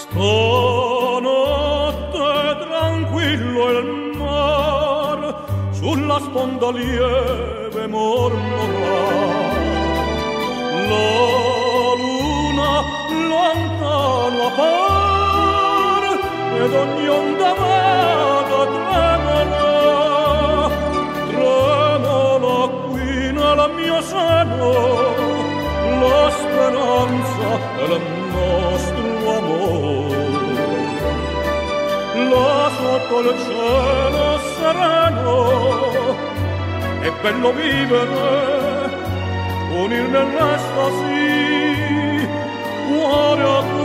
Stanotte tranquillo il mar sulla sponda lieve mormora. La luna lontano appar ed ogni onda vaga tremola. Tremola qui nel mio seno la speranza del nostro amore. Là sotto il cielo sereno è bello vivere, unir nell'estasi cuore a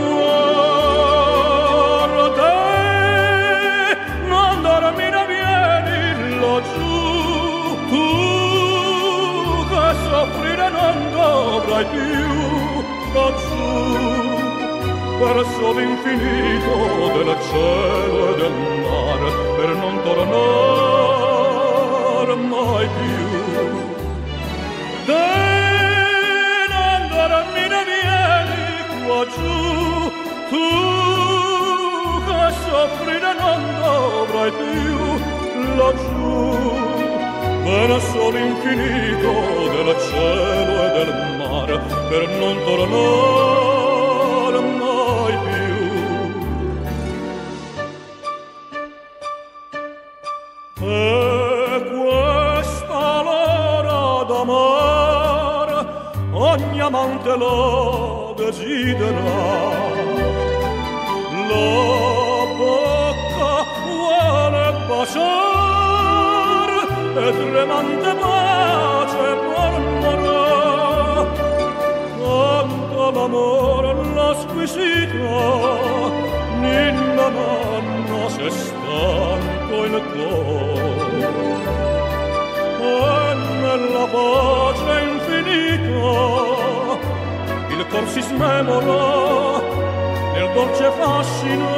cuore. Non dormire, vieni laggiù, tu che soffrire non dovrai più laggiù, verso l'infinito del cielo e del mare, per non tornare mai più. Non dormire, vieni qua giù, tu che soffrire non dovrai più laggiù, verso l'infinito del cielo e del mare, per non tornare mai più. E questa l'ora d'amare ogni amante lo desidera. La bocca vuole baciar e tremante pace mormora. Canta l'amore la squisita, ninna nanna se stanco il cuore. E nella pace infinita il cor si smemora nel dolce fascino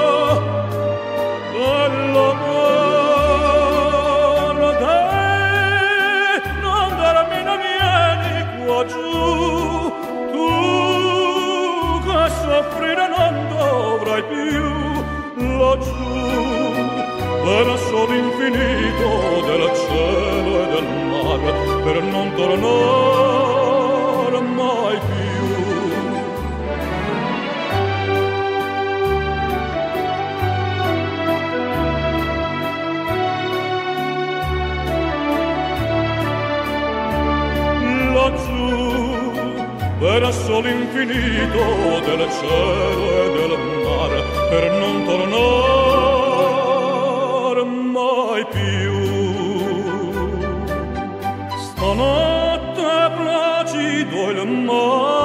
dell'amore. Non dormire, vieni qua giù, tu che soffrire non dovrai più laggiù, verso l'infinito del cielo e del mare, per non tornare mai più. Laggiù, verso l'infinito del cielo e del mare, per non tornare mai più. Stanotte placido il mare